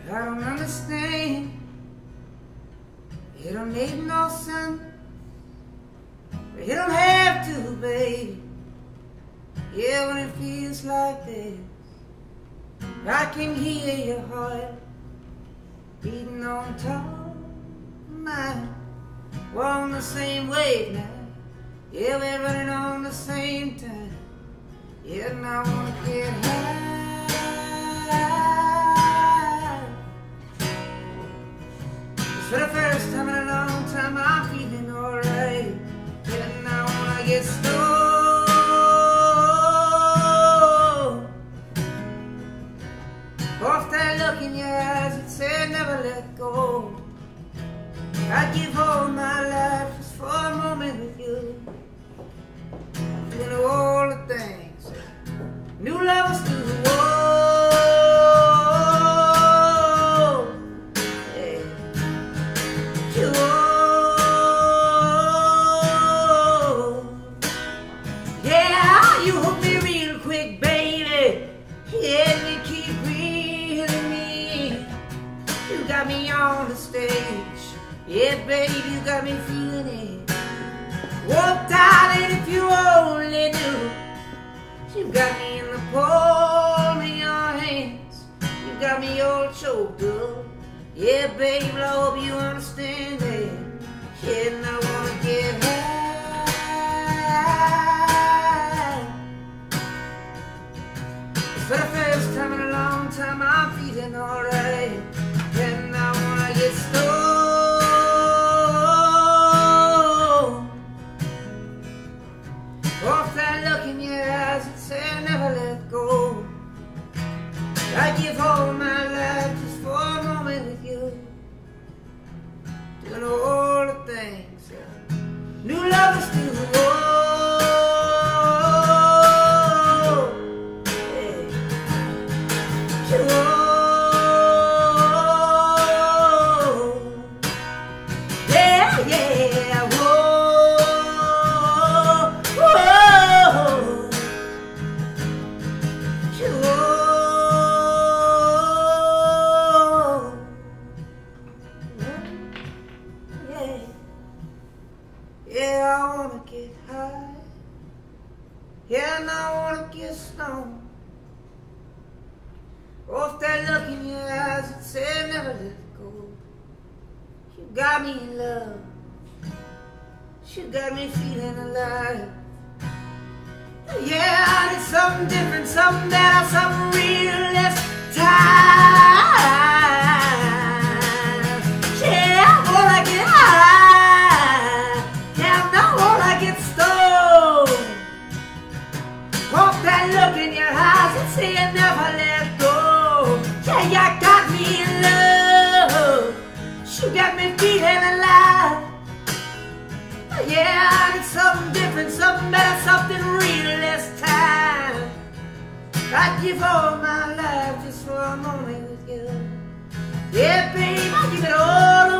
I don't understand. It don't make no sense. But you don't have to, baby. Yeah, when it feels like this, I can hear your heart beating on top of mine. We're on the same wave now. Yeah, we're running on the same time. Yeah, and I wanna get high. For the first time in a long time, I'm feeling alright. Yeah, and I wanna get stoned. Off that look in your eyes that said never let go. I'd give all my life just for a moment with you. You know all the things new lovers do. Yeah, you hook me real quick, baby. Yeah, you keep reeling me. You got me on the stage. Yeah, baby, you got me feeling it. Oh, darling, if you only knew. You got me in the palm of your hands. You got me all choked up. Yeah, baby, I hope you understand it. Yeah, and I wanna get high. For the first time in a long time, I'm feeling alright. And I wanna get stoned. Off that look in your eyes that said never let go. I'd give all my life just for a moment with you. Doing all the things that new lovers do. Oh, yeah. Oh, yeah, yeah. Yeah, I wanna get high. Yeah, and I wanna get stoned. Off that look in your eyes that said never let go. You got me in love. You got me feeling alive. Yeah, it's something different, something better, something real this time. Yeah, I wanna get high. Yeah, I wanna get stoned. Off that look in your eyes and say you never let go. Yeah, you got me in love. You got me feeling alive. Yeah, it's something different, something better, something real this time. I'd give all my life just for a moment with you. Yeah, babe, I'd give it all away.